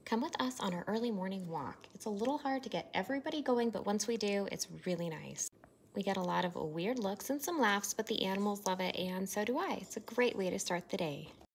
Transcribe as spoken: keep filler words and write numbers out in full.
Come with us on our early morning walk. It's a little hard to get everybody going, but once we do, it's really nice. We get a lot of weird looks and some laughs, but the animals love it, and so do I. It's a great way to start the day.